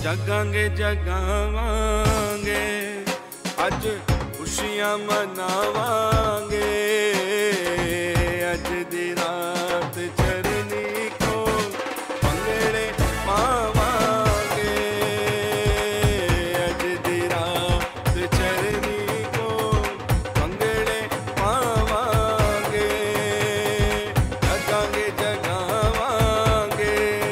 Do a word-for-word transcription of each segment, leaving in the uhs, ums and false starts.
जगांगे जगावांगे अज खुशियां मनावांगे अज दी रात चरनी को पंगड़े पावांगे अज दी रात चरनी को पंगड़े पावांगे जगांगे जगावांगे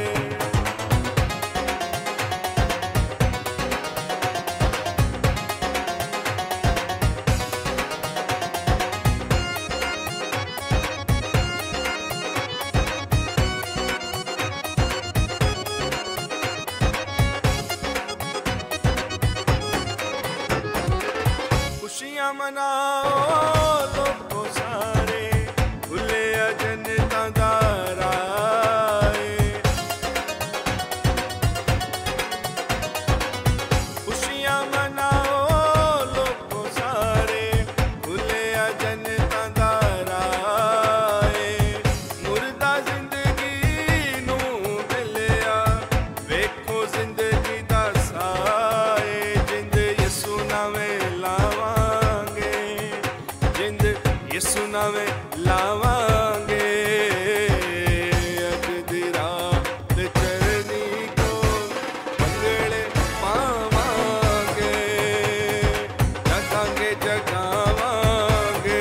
खुशियां मनाओ लोगो सारे खुले जनता दा राए खुशियां मनाओ लोगो सारे खुले जनता दा राए मुर्दा जिंदगी नू मिलिया वेखो जिंदगी दा साए जिंद यसू नावें लावांगे जिंद यसू नावें लावांगे अज दी रात चरनी को पंगड़े पावांगे जगांगे जगावांगे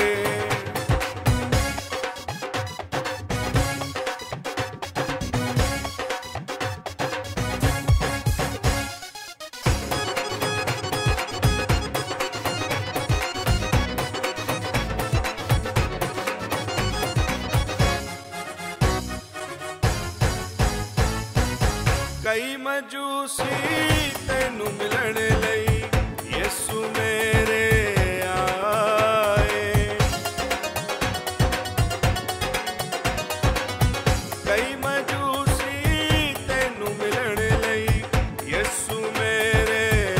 कई मजूसी तेनू मिलन लई यसू मेरे आए कई मजूसी तेनू मिलन लई यसू मेरे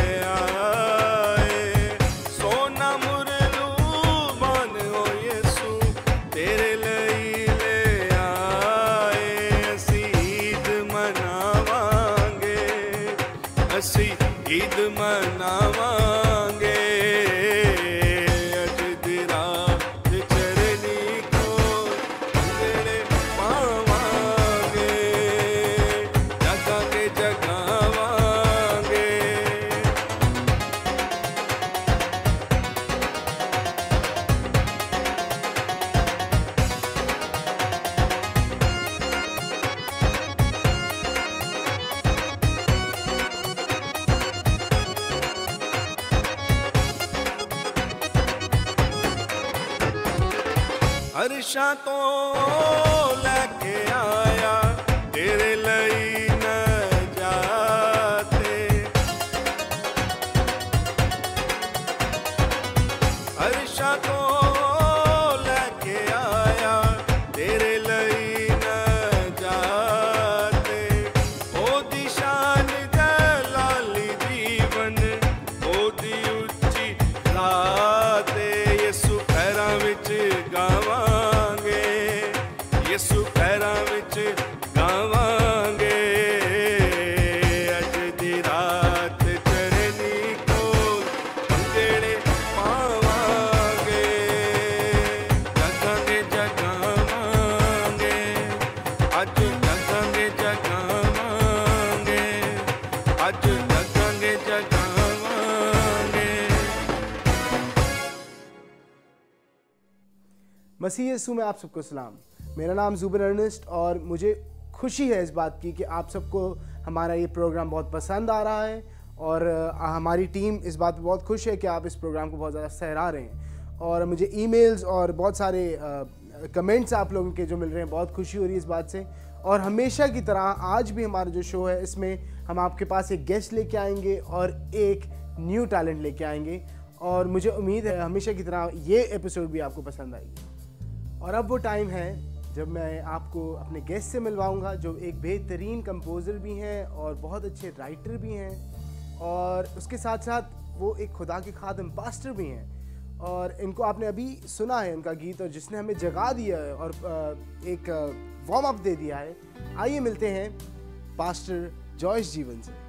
आए सोना मुरलू मान हो यसू तेरे लई ले आए असी ईद मनावांगे असी ईद मनावांगे अज दी रात चरनी को पंगड़े पावांगे जगांगे जगावांगे हर्षां तो लैके आया तेरे लई न जाते हर्षां तो लैके आया तेरे लई न जाते ओदी शान जलाली जीवन ओदी उच्ची राते यसू पैरां विच गावांगे यसू पैरां विच गावांगे अज दी रात चरनी को पंगड़े पावांगे जगांगे जगावांगे अज जगांगे जगावांगे अज जगांगे जगावांगे मसीह यीशु में आप सबको सलाम। मेरा नाम जुबेर अर्नेस्ट और मुझे खुशी है इस बात की कि आप सबको हमारा ये प्रोग्राम बहुत पसंद आ रहा है और आ, हमारी टीम इस बात पे बहुत खुश है कि आप इस प्रोग्राम को बहुत ज़्यादा सराह रहे हैं और मुझे ईमेल्स और बहुत सारे कमेंट्स आप लोगों के जो मिल रहे हैं, बहुत खुशी हो रही है इस बात से। और हमेशा की तरह आज भी हमारा जो शो है इसमें हम आपके पास एक गेस्ट लेके आएंगे और एक न्यू टैलेंट लेके आएंगे और मुझे उम्मीद है हमेशा की तरह ये एपिसोड भी आपको पसंद आएगी। और अब वो टाइम है जब मैं आपको अपने गेस्ट से मिलवाऊंगा जो एक बेहतरीन कंपोज़र भी हैं और बहुत अच्छे राइटर भी हैं और उसके साथ साथ वो एक खुदा के खादम पास्टर भी हैं और इनको आपने अभी सुना है उनका गीत और जिसने हमें जगा दिया है और एक वार्म अप दे दिया है। आइए मिलते हैं पास्टर जॉयस जीवन से।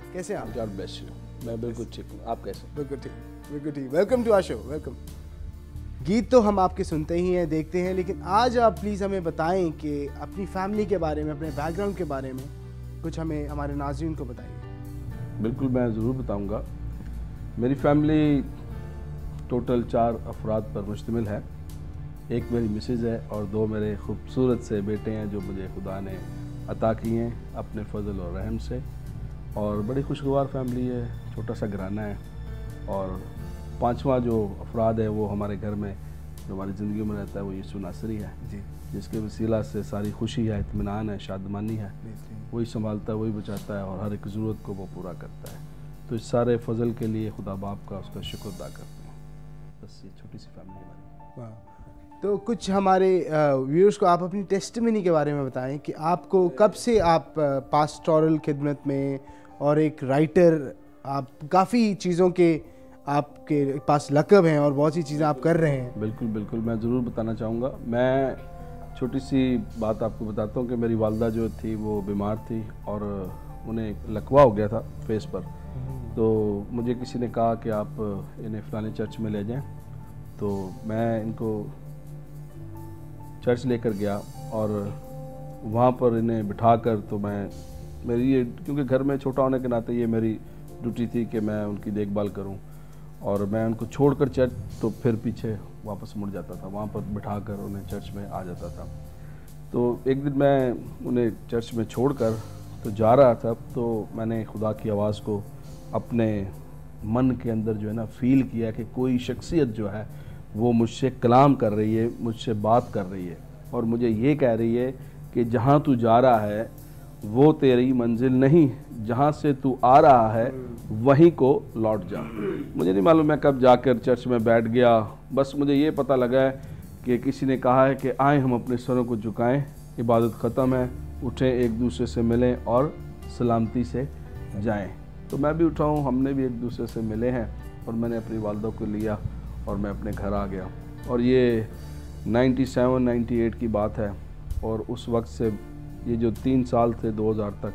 कैसे हैं आप? God bless you. मैं बिल्कुल ठीक हूँ, आप कैसे? बिल्कुल ठीक, बिल्कुल ठीक। Welcome to our show, welcome. गीत तो हम आपके सुनते ही हैं, देखते हैं, लेकिन आज आप प्लीज़ हमें बताएं कि अपनी फैमिली के बारे में, अपने बैकग्राउंड के बारे में कुछ हमें, हमारे नाज़रीन को बताइए। बिल्कुल, मैं ज़रूर बताऊंगा। मेरी फैमिली टोटल चार अफराद पर मुश्तमिल है। एक मेरी मिसेज़ है और दो मेरे खूबसूरत से बेटे हैं जो मुझे खुदा ने अता किए हैं अपने फजल और रहम से। और बड़ी खुशगवार फैमिली है, छोटा सा घराना है। और पांचवा जो अफराद है वो हमारे घर में जो हमारी ज़िंदगी में रहता है वो यीशु नासरी है जी, जिसके वसीला से सारी खुशी है, इत्मीनान है, शादमानी है। वही संभालता है, वही बचाता है और हर एक ज़रूरत को वो पूरा करता है। तो इस सारे फजल के लिए खुदा बाप का उसका शुक्र अदा करते हैं। बस ये छोटी सी फैमिली हमारी। वाह। तो कुछ हमारे व्यूअर्स को आप अपनी टेस्टिमनी के बारे में बताएं कि आपको कब से आप पास्टोरल खिदमत में और एक राइटर, आप काफ़ी चीज़ों के आपके पास लक़ब हैं और बहुत सी चीज़ें आप कर रहे हैं। बिल्कुल बिल्कुल, मैं ज़रूर बताना चाहूँगा। मैं छोटी सी बात आपको बताता हूँ कि मेरी वालदा जो थी वो बीमार थी और उन्हें लकवा हो गया था फेस पर। तो मुझे किसी ने कहा कि आप इन्हें फ़लाने चर्च में ले जाएं। तो मैं इनको चर्च लेकर गया और वहाँ पर इन्हें बिठाकर, तो मैं मेरी ये, क्योंकि घर में छोटा होने के नाते ये मेरी ड्यूटी थी कि मैं उनकी देखभाल करूं। और मैं उनको छोड़कर चर्च तो फिर पीछे वापस मुड़ जाता था, वहाँ पर बिठाकर उन्हें चर्च में आ जाता था। तो एक दिन मैं उन्हें चर्च में छोड़कर तो जा रहा था, तो मैंने खुदा की आवाज़ को अपने मन के अंदर जो है ना फील किया कि कोई शख्सियत जो है वो मुझसे कलाम कर रही है, मुझसे बात कर रही है और मुझे ये कह रही है कि जहाँ तू जा रहा है वो तेरी मंजिल नहीं, जहाँ से तू आ रहा है वहीं को लौट जा। मुझे नहीं मालूम मैं कब जाकर चर्च में बैठ गया, बस मुझे ये पता लगा है कि किसी ने कहा है कि आए हम अपने सरों को झुकाएं, इबादत ख़त्म है, उठें, एक दूसरे से मिलें और सलामती से जाएं। तो मैं भी उठा हूँ, हमने भी एक दूसरे से मिले हैं और मैंने अपनी वालदा को लिया और मैं अपने घर आ गया। और ये सत्तानवे अट्ठानवे की बात है और उस वक्त से ये जो तीन साल थे दो हज़ार तक,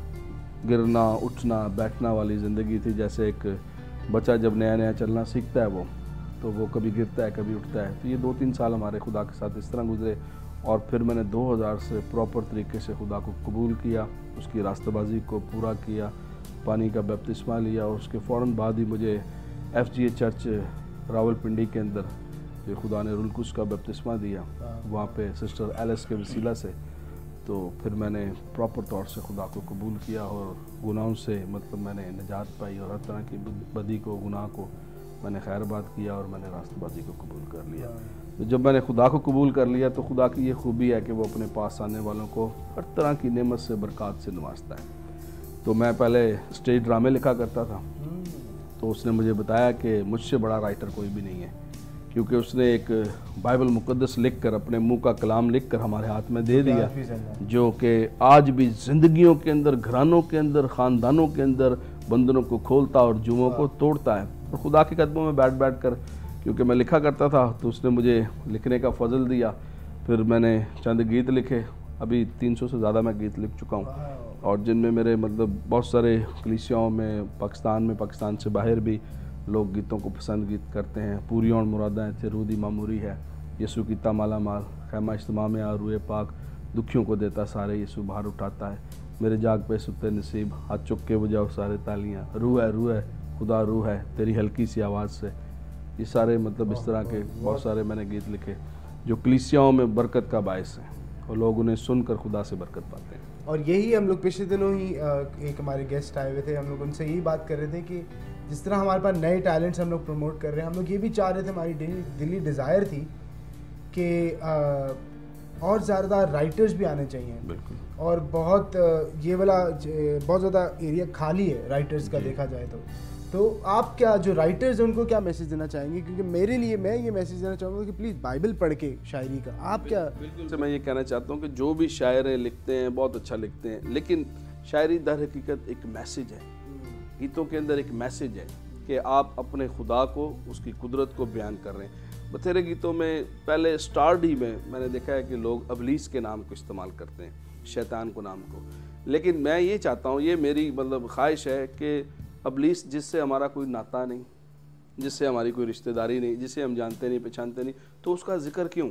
गिरना उठना बैठना वाली ज़िंदगी थी। जैसे एक बच्चा जब नया नया चलना सीखता है वो तो वो कभी गिरता है कभी उठता है। तो ये दो तीन साल हमारे खुदा के साथ इस तरह गुजरे और फिर मैंने दो हज़ार से प्रॉपर तरीके से खुदा को कबूल किया, उसकी रास्तेबाजी को पूरा किया, पानी का बपतिस्मा लिया और उसके फ़ौरन बाद ही मुझे F G A church Rawalpindi के अंदर जो खुदा ने रुलकुश का बपतिस्मा दिया, वहाँ पे सिस्टर एलिस के वसीला से, तो फिर मैंने प्रॉपर तौर से खुदा को कबूल किया और गुनाहों से मतलब मैंने निजात पाई और हर तरह की बदी को, गुनाह को मैंने खैरबाद किया और मैंने रास्तबाजी को कबूल कर लिया। तो जब मैंने खुदा को कबूल कर लिया तो खुदा की ये खूबी है कि वो अपने पास आने वालों को हर तरह की नेमत से, बरक़ात से नवाजता है। तो मैं पहले स्टेज ड्रामे लिखा करता था, तो उसने मुझे बताया कि मुझसे बड़ा राइटर कोई भी नहीं है, क्योंकि उसने एक बाइबल मुक़द्दस लिख कर, अपने मुंह का कलाम लिख कर हमारे हाथ में दे दिया, जो कि आज भी ज़िंदगियों के अंदर, घरानों के अंदर, ख़ानदानों के अंदर बंधनों को खोलता और जुमों को तोड़ता है। और खुदा के कदमों में बैठ बैठ कर, क्योंकि मैं लिखा करता था, तो उसने मुझे लिखने का फजल दिया। फिर मैंने चंद गीत लिखे, अभी तीन सौ से ज़्यादा मैं गीत लिख चुका हूँ और जिनमें मेरे मतलब बहुत सारे कलीसियाओं में, पाकिस्तान में, पाकिस्तान से बाहर भी लोग गीतों को पसंद गीत करते हैं। पूरी और मुरादा थे, रूदी मामूरी है, यसू कीता माला माल, खैमा इज्तिमा में आ रूए पाक, दुखियों को देता सारे, यसू बाहर उठाता है, मेरे जाग पे सुते नसीब, हाथ चुक के बजाओ सारे तालियाँ, रूह है रूह है खुदा रूह है तेरी हल्की सी आवाज़ से। ये सारे मतलब इस तरह के बहुत सारे मैंने गीत लिखे जो कलीसियाओं में बरकत का बायस है और लोग उन्हें सुनकर खुदा से बरकत पाते हैं। और यही हम लोग पिछले दिनों ही एक हमारे गेस्ट आए हुए थे, हम लोग उनसे यही बात कर रहे थे कि जिस तरह हमारे पास नए टैलेंट्स हम लोग प्रमोट कर रहे हैं, हम लोग ये भी चाह रहे थे, हमारी दिली डिज़ायर थी कि और ज़्यादा राइटर्स भी आने चाहिए। बिल्कुल। और बहुत ये वाला बहुत ज़्यादा एरिया खाली है राइटर्स का देखा जाए तो तो आप क्या, जो राइटर्स हैं उनको क्या मैसेज देना चाहेंगे? क्योंकि मेरे लिए मैं ये मैसेज देना चाहूँगा कि प्लीज़ बाइबल पढ़ के शायरी का आप क्या। बिल्कुल से मैं ये कहना चाहता हूँ कि जो भी शायर लिखते हैं बहुत अच्छा लिखते हैं, लेकिन शायरी दर हकीकत एक मैसेज है, गीतों के अंदर एक मैसेज है कि आप अपने खुदा को, उसकी कुदरत को बयान कर रहे हैं। बथेरे गीतों में पहले स्टार्ट ही में मैंने देखा है कि लोग अबलीस के नाम को इस्तेमाल करते हैं, शैतान को नाम को। लेकिन मैं ये चाहता हूँ, ये मेरी मतलब ख्वाहिश है कि अबलीस जिससे हमारा कोई नाता नहीं, जिससे हमारी कोई रिश्तेदारी नहीं, जिसे हम जानते नहीं पहचानते नहीं, तो उसका जिक्र क्यों?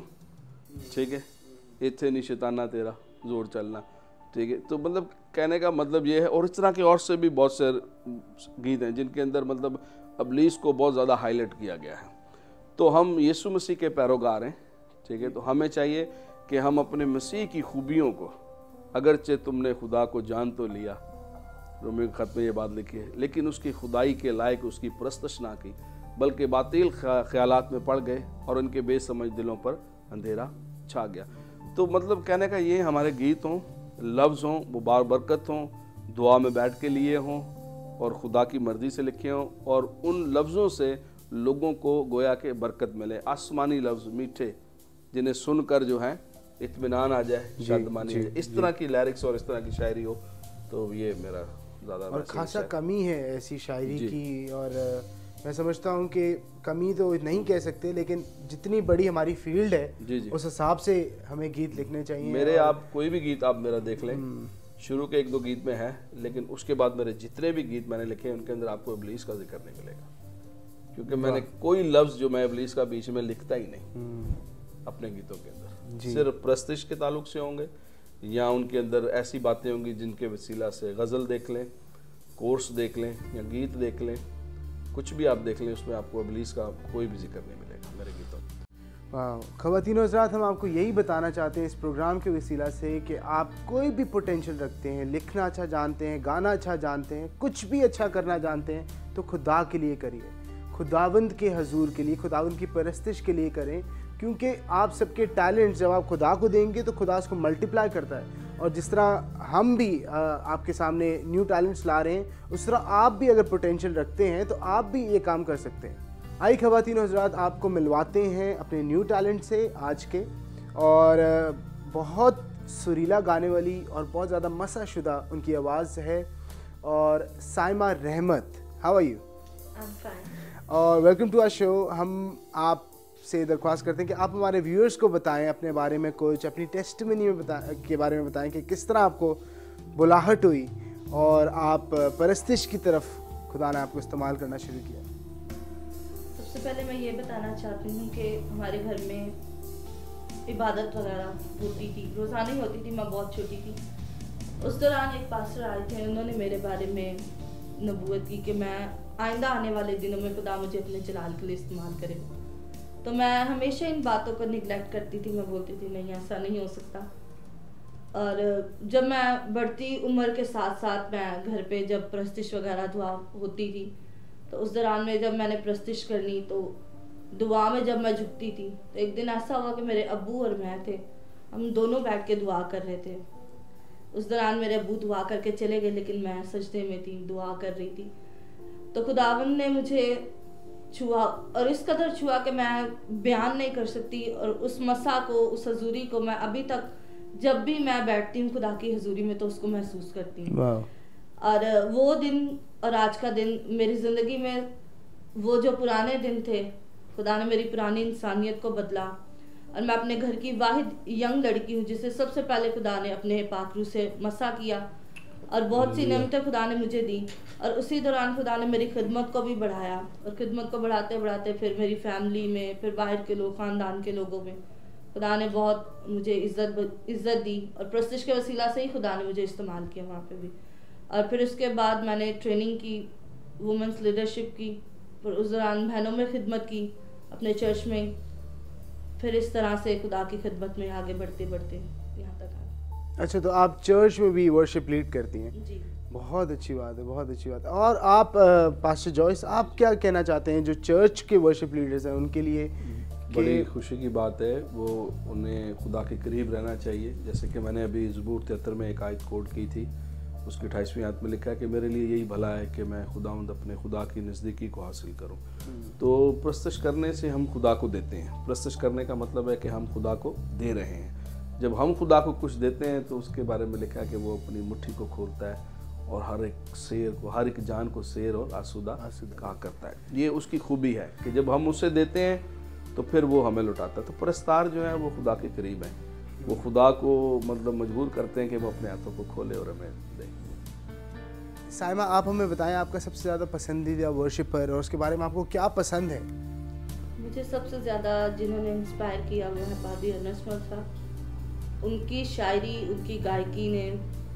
ठीक है, इत्थे नहीं शैताना तेरा जोर चलना, ठीक है। तो मतलब कहने का मतलब ये है। और इस तरह के और से भी बहुत से गीत हैं जिनके अंदर मतलब अबलीस को बहुत ज़्यादा हाईलाइट किया गया है। तो हम यीशु मसीह के पैरोकार हैं, ठीक है। तो हमें चाहिए कि हम अपने मसीह की खूबियों को, अगरचे तुमने खुदा को जान तो लिया, रोमियो के खत में ये बात लिखी है, लेकिन उसकी खुदाई के लायक उसकी परस्तश ना की, बल्कि बातिल ख्यालात में पड़ गए और उनके बेसमझ दिलों पर अंधेरा छा गया। तो मतलब कहने का ये, हमारे गीत हों, लफ्ज़ हों, वो बार बरकत हों, दुआ में बैठ के लिए हों और खुदा की मर्ज़ी से लिखे हों, और उन लफ्ज़ों से लोगों को गोया के बरकत मिले, आसमानी लफ्ज़ मीठे, जिन्हें सुनकर जो है इत्मीनान आ जाए, शांतमानी आ जाए। इस तरह की लिरिक्स और इस तरह की शायरी हो, तो ये मेरा ज़्यादा। और खासा कमी है ऐसी शायरी की, और मैं समझता हूँ कि कमी तो नहीं कह सकते, लेकिन जितनी बड़ी हमारी फील्ड है जी जी। उस हिसाब से हमें गीत लिखने चाहिए। मेरे आप कोई भी गीत आप मेरा देख लें, शुरू के एक दो गीत में है, लेकिन उसके बाद मेरे जितने भी गीत मैंने लिखे उनके अंदर आपको इब्लीस का जिक्र नहीं मिलेगा, क्योंकि मैंने कोई लफ्ज़ जो मैं इब्लीस का बीच में लिखता ही नहीं अपने गीतों के अंदर। सिर्फ प्रस्तिश के ताल्लुक से होंगे, या उनके अंदर ऐसी बातें होंगी जिनके वसीला से गज़ल देख लें, कोर्स देख लें, या गीत देख लें, कुछ भी आप देख लें, उसमें आपको इब्लीस का कोई भी जिक्र नहीं मिलेगा मेरे गीतों में। वाह, ख़वातीन और हज़रात, हम आपको यही बताना चाहते हैं इस प्रोग्राम के वसीला से कि आप कोई भी पोटेंशियल रखते हैं, लिखना अच्छा जानते हैं, गाना अच्छा जानते हैं, कुछ भी अच्छा करना जानते हैं, तो खुदा के लिए करिए, खुदावंद के हजूर के लिए, खुदावंद की परस्तिश के लिए करें, क्योंकि आप सबके टैलेंट जब आप खुदा को देंगे तो खुदा उसको मल्टीप्लाई करता है। और जिस तरह हम भी आ, आपके सामने न्यू टैलेंट्स ला रहे हैं, उस तरह आप भी अगर पोटेंशियल रखते हैं तो आप भी ये काम कर सकते हैं। आई ख़वातीन हज़रात, आपको मिलवाते हैं अपने न्यू टैलेंट से आज के, और बहुत सुरीला गाने वाली और बहुत ज़्यादा मसा शुदा उनकी आवाज़ है, और Saima Rehmat, how are you? I am fine. और वेलकम टू आवर शो। हम आप से दरख्वास्त करते हैं कि आप हमारे व्यूअर्स को बताएं अपने बारे में, कुछ अपनी टेस्टिमनी में बता के बारे में बताएं कि किस तरह आपको बुलाहट हुई और आप परस्तिश की तरफ खुदा ने आपको इस्तेमाल करना शुरू किया। सबसे पहले मैं ये बताना चाहती हूँ कि हमारे घर में इबादत वगैरह होती थी, रोज़ाना ही होती थी, मैं बहुत छोटी थी। उस दौरान एक पास्टर आए थे, उन्होंने मेरे बारे में नबूवत की कि मैं आइंदा आने वाले दिनों में खुदा मुझे अपने जलाल के लिए इस्तेमाल करेगा। तो मैं हमेशा इन बातों को निगलेक्ट करती थी, मैं बोलती थी नहीं, ऐसा नहीं हो सकता। और जब मैं बढ़ती उम्र के साथ साथ मैं घर पे जब प्रस्तिश वगैरह दुआ होती थी, तो उस दौरान में जब मैंने प्रस्तिश करनी, तो दुआ में जब मैं झुकती थी, तो एक दिन ऐसा हुआ कि मेरे अब्बू और मैं थे, हम दोनों बैठ के दुआ कर रहे थे। उस दौरान मेरे अब्बू दुआ करके चले गए, लेकिन मैं सजदे में थी, दुआ कर रही थी। तो खुदावंद ने मुझे छुआ, और इस कदर छुआ कि मैं बयान नहीं कर सकती। और उस मसा को, उस हजूरी को मैं अभी तक जब भी मैं बैठती हूँ खुदा की हजूरी में, तो उसको महसूस करती हूँ। और वो दिन और आज का दिन मेरी ज़िंदगी में, वो जो पुराने दिन थे, खुदा ने मेरी पुरानी इंसानियत को बदला, और मैं अपने घर की वाहिद यंग लड़की हूँ जिसे सबसे पहले खुदा ने अपने पाक रूह से मसा किया, और बहुत सी नेमतें खुदा ने मुझे दी। और उसी दौरान खुदा ने मेरी खिदमत को भी बढ़ाया, और खिदमत को बढ़ाते बढ़ाते फिर मेरी फैमिली में, फिर बाहर के लोग, ख़ानदान के लोगों में खुदा ने बहुत मुझे इज़्ज़त इज़्ज़त दी, और प्रस्तिश के वसीला से ही खुदा ने मुझे इस्तेमाल किया वहाँ पे भी। और फिर उसके बाद मैंने ट्रेनिंग की, वुमेंस लीडरशिप की, फिर उस दौरान बहनों में खिदमत की अपने चर्च में। फिर इस तरह से खुदा की खिदमत में आगे बढ़ते बढ़ते यहाँ तक आए। अच्छा, तो आप चर्च में भी वर्शिप लीड करती हैं? जी, बहुत अच्छी बात है, बहुत अच्छी बात है। और आप पास्टर जॉयस, आप क्या कहना चाहते हैं जो चर्च के वर्शिप लीडर्स हैं उनके लिए? बड़ी खुशी की बात है, वो उन्हें खुदा के करीब रहना चाहिए। जैसे कि मैंने अभी ज़बूर तिहत्तर में एक आयत कोट की थी, उसकी अट्ठाईसवीं आयत में लिखा है कि मेरे लिए यही भला है कि मैं खुदावंद अपने खुदा की नज़दीकी को हासिल करूं। तो प्रस्तश करने से हम खुदा को देते हैं। प्रस्तश करने का मतलब है कि हम खुदा को दे रहे हैं। जब हम खुदा को कुछ देते हैं तो उसके बारे में लिखा है कि वो अपनी मुट्ठी को खोलता है और हर एक शेर को, हर एक जान को शेर और आसूदा कहा करता है। ये उसकी खूबी है कि जब हम उसे देते हैं तो फिर वो हमें लौटाता है। तो परस्तार जो है वो खुदा के करीब हैं, वो खुदा को मतलब मजबूर करते हैं कि वो अपने हाथों को खोले और हमें दे। साइमा, आप हमें बताएं आपका सबसे ज़्यादा पसंदीदा वर्शिपर और उसके बारे में आपको क्या पसंद है? मुझे सबसे ज़्यादा जिन्होंने इंस्पायर किया वो है पादी अर्नेस्ट मॉल साहब। उनकी शायरी, उनकी गायकी ने,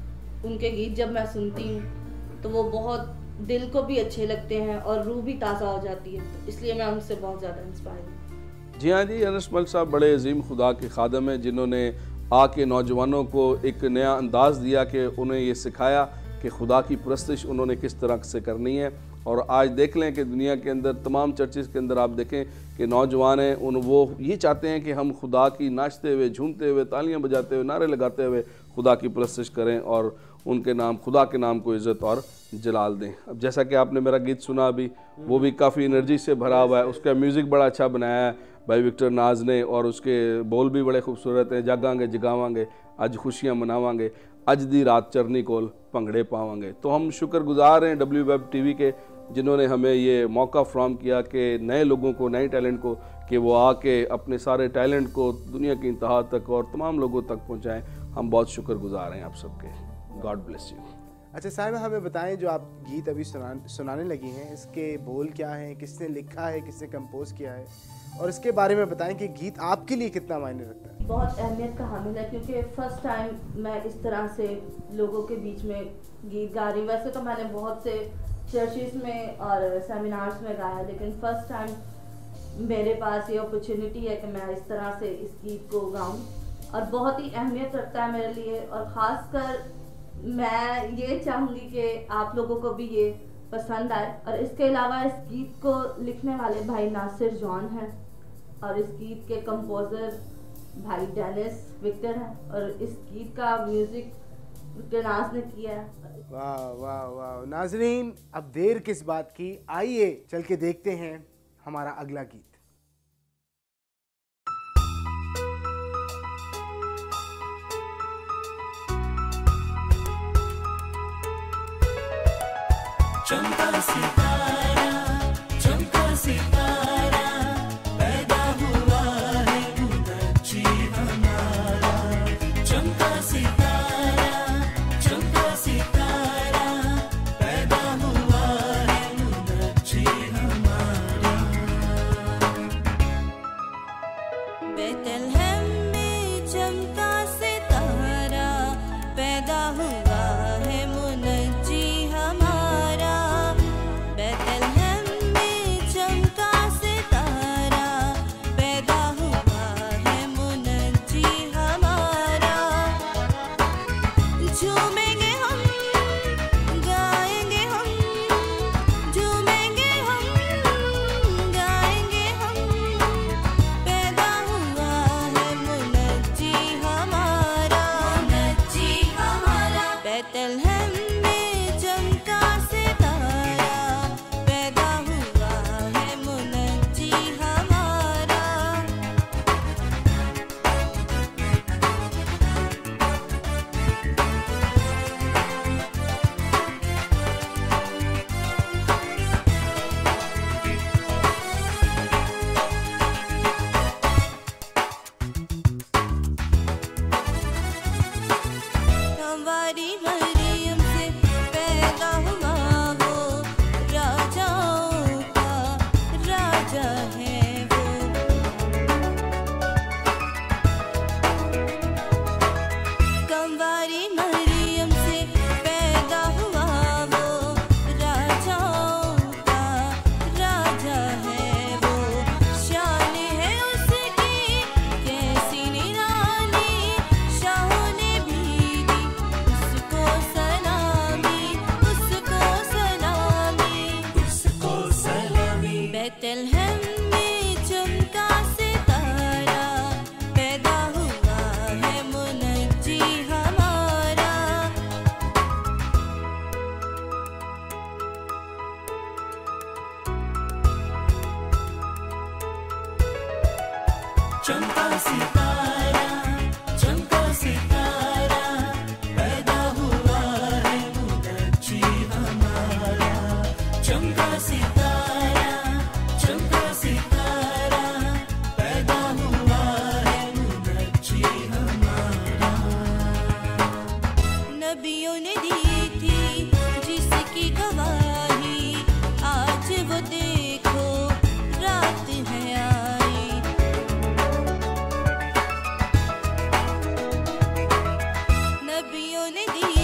उनके गीत जब मैं सुनती हूँ तो वो बहुत दिल को भी अच्छे लगते हैं और रूह भी ताज़ा हो जाती है, इसलिए मैं उनसे बहुत ज़्यादा इंस्पायर हूँ। जी हाँ जी, अर्नेस्ट मॉल साहब बड़े अजीम खुदा के खादम हैं, जिन्होंने आके नौजवानों को एक नया अंदाज़ दिया कि उन्हें ये सिखाया कि खुदा की परस्तिश उन्होंने किस तरह से करनी है। और आज देख लें कि दुनिया के अंदर तमाम चर्चेस के अंदर आप देखें कि नौजवान हैं, उन वो ये चाहते हैं कि हम खुदा की नाचते हुए, झूमते हुए, तालियां बजाते हुए, नारे लगाते हुए खुदा की परस्तिश करें और उनके नाम, खुदा के नाम को इज़्ज़त और जलाल दें। अब जैसा कि आपने मेरा गीत सुना अभी, वो भी काफ़ी एनर्जी से भरा हुआ है, उसका म्यूज़िक बड़ा अच्छा बनाया है भाई विक्टर नाज ने और उसके बोल भी बड़े खूबसूरत हैं। जागांगे जगावांगे अज खुशियाँ मनावांगे, अज दी रात चरनी कोल भंगड़े पावांगे। तो हम शुक्रगुजार हैं डब्ल्यू वेब टीवी के, जिन्होंने हमें ये मौका फ्राहम किया कि नए लोगों को, नए टैलेंट को, कि वो आके अपने सारे टैलेंट को दुनिया की इंतहा तक और तमाम लोगों तक पहुँचाएँ। हम बहुत शुक्रगुजार हैं आप सबके। God bless you. अच्छा साहिबा, हमें बताएं जो आप गीत अभी सुना सुनाने लगी हैं, इसके बोल क्या हैं, किसने लिखा है, किसने कंपोज किया है, और इसके बारे में बताएं कि गीत आपके लिए कितना मायने रखता है। बहुत अहमियत का हामिल है, क्योंकि फर्स्ट टाइम मैं इस तरह से लोगों के बीच में गीत गा रही हूँ। वैसे तो मैंने बहुत से चर्चेस में और सेमिनार्स में गाया, लेकिन फर्स्ट टाइम मेरे पास ये अपॉर्चुनिटी है कि मैं इस तरह से इस गीत को गाऊँ, और बहुत ही अहमियत रखता है मेरे लिए। और ख़ासकर मैं ये चाहूँगी कि आप लोगों को भी ये पसंद आए। और इसके अलावा इस गीत को लिखने वाले भाई नासिर जॉन हैं और इस गीत के कंपोज़र भाई डेनिस विक्टर हैं, और इस गीत का म्यूज़िक विक्टर नाज ने किया है। वाह वाह वाह। नाजरीन, अब देर किस बात की, आइए चल के देखते हैं हमारा अगला गीत। चमका सितारा, चमका सितारा, पैदा हुआ है मुनज्जी हमारा। चमका सितारा, चमका सितारा, पैदा हुआ है मुनज्जी हमारा। बेतलहम में चमका सितारा, पैदा हुआ है मुनज्जी हमारा। बेतलहम में चमका सितारा, पैदा हुआ है मुनज्जी हमारा। झूमेंगे हम, गाएंगे हम, झूमेंगे हम, गाएंगे हम, पैदा हुआ है मुनज्जी हमारा। मुनज्जी हमारा। बेतलहम में चमका सितारा, पैदा हुआ है मुनज्जी हमारा। हमारी मरियम से पैदा हुआ वो, राजाओं का राजा है वो। कंवारी मरियम से पैदा हुआ वो, राजाओं का राजा है वो। शान है उसकी कैसी निराली, शाहों ने भी दी उसको नबियों ने दी थी जिसकी गवाही, आज वो देखो रात है आई। नबियों ने दी